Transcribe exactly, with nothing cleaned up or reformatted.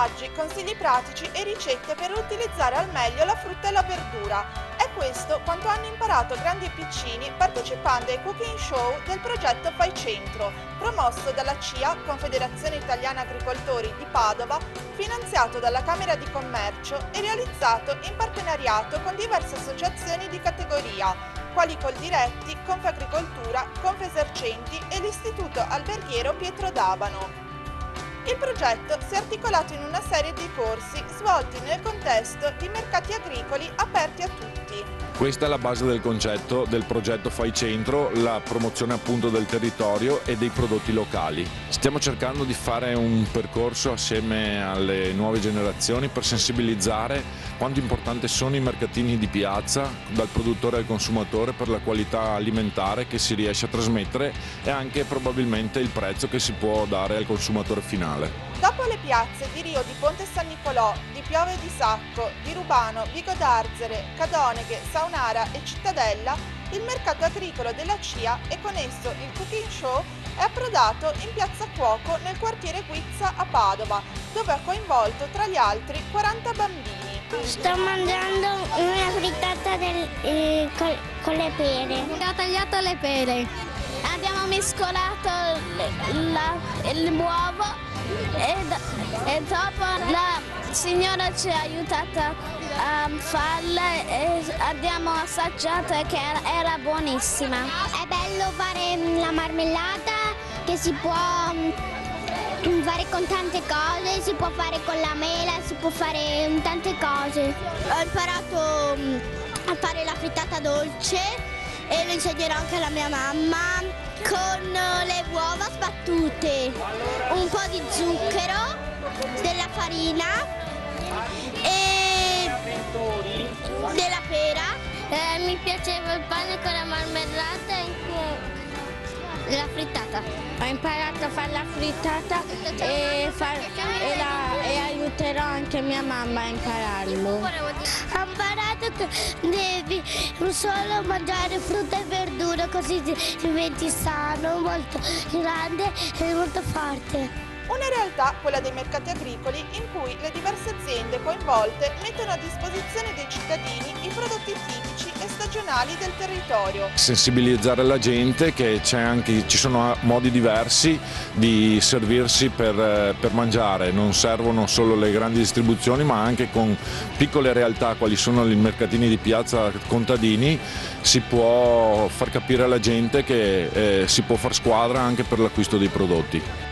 messaggi, consigli pratici e ricette per utilizzare al meglio la frutta e la verdura. È questo quanto hanno imparato grandi e piccini partecipando ai cooking show del progetto Fai Centro, promosso dalla C I A, Confederazione Italiana Agricoltori di Padova, finanziato dalla Camera di Commercio e realizzato in partenariato con diverse associazioni di categoria, quali Coldiretti, Confagricoltura, Confesercenti e l'Istituto Alberghiero Pietro D'Abano. Il progetto si è articolato in una serie di corsi svolti nel contesto di mercati agricoli aperti a tutti. Questa è la base del concetto del progetto Fai Centro, la promozione appunto del territorio e dei prodotti locali. Stiamo cercando di fare un percorso assieme alle nuove generazioni per sensibilizzare quanto importanti sono i mercatini di piazza, dal produttore al consumatore, per la qualità alimentare che si riesce a trasmettere e anche probabilmente il prezzo che si può dare al consumatore finale. Dopo le piazze di Rio di Ponte San Nicolò, di Piove di Sacco, di Rubano, Vico d'Arzere, Cadoneghe, Saunara e Cittadella, il mercato agricolo della C I A e con esso il cooking show è approdato in Piazza Cuoco nel quartiere Guizza a Padova, dove ha coinvolto tra gli altri quaranta bambini. Sto mangiando una frittata del, eh, col, con le pere. Ho tagliato le pere. Abbiamo mescolato l'uovo e, e dopo la signora ci ha aiutato a farla e abbiamo assaggiato e che era, era buonissima. È bello fare la marmellata che si può fare con tante cose, si può fare con la mela, si può fare tante cose. Ho imparato a fare la frittata dolce e lo insegnerò anche alla mia mamma con le uova sbattute, un po' di zucchero, della farina e della pera. Eh, mi piaceva il pane con la marmellata e la frittata. Ho imparato a fare la frittata e, far, e, la, e aiuterò anche mia mamma a impararlo. Ho imparato che devi solo mangiare frutta e verdura così diventi sano, molto grande e molto forte. Una realtà, quella dei mercati agricoli, in cui le diverse aziende coinvolte mettono a disposizione dei cittadini i prodotti tipici e stagionali del territorio. Sensibilizzare la gente che c'è anche, ci sono modi diversi di servirsi per, per mangiare, non servono solo le grandi distribuzioni ma anche con piccole realtà quali sono i mercatini di piazza contadini si può far capire alla gente che eh, si può far squadra anche per l'acquisto dei prodotti.